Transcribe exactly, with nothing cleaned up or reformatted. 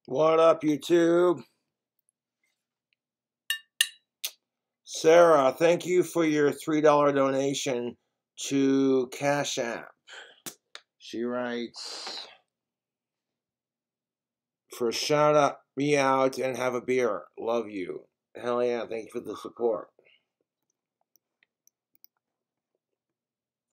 What up, YouTube? Sarah, thank you for your three dollar donation to CashApp. She writes, for shout out me out and have a beer. Love you. Hell yeah, thank you for the support.